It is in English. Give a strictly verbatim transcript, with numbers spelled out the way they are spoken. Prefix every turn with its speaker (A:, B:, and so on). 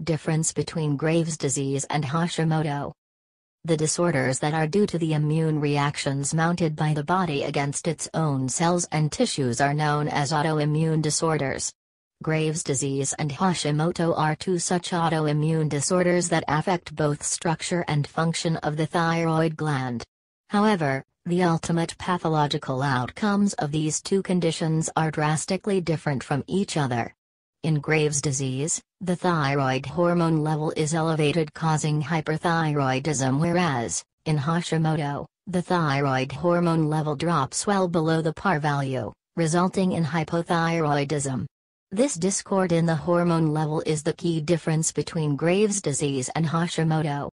A: Difference between Graves' disease and Hashimoto. The disorders that are due to the immune reactions mounted by the body against its own cells and tissues are known as autoimmune disorders. Graves' disease and Hashimoto are two such autoimmune disorders that affect both structure and function of the thyroid gland. However, the ultimate pathological outcomes of these two conditions are drastically different from each other. In Graves' disease, the thyroid hormone level is elevated, causing hyperthyroidism, whereas, in Hashimoto, the thyroid hormone level drops well below the par value, resulting in hypothyroidism. This discord in the hormone level is the key difference between Graves' disease and Hashimoto.